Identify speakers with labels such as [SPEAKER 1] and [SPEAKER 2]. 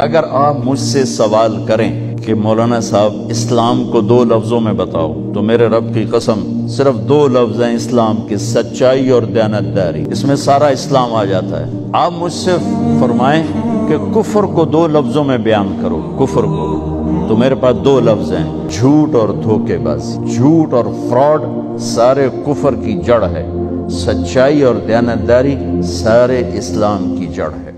[SPEAKER 1] अगर आप मुझसे सवाल करें कि मौलाना साहब इस्लाम को 2 लफ्जों में बताओ, तो मेरे रब की कसम सिर्फ 2 लफ्ज हैं इस्लाम की, सच्चाई और दयानतदारी। इसमें सारा इस्लाम आ जाता है। आप मुझसे फरमाएं कि कुफ्र को 2 लफ्जों में बयान करो, कुफ्र को, तो मेरे पास 2 लफ्ज हैं, झूठ और धोखेबाजी। झूठ और फ्रॉड सारे कुफ्र की जड़ है, सच्चाई और दयानतदारी सारे इस्लाम की जड़ है।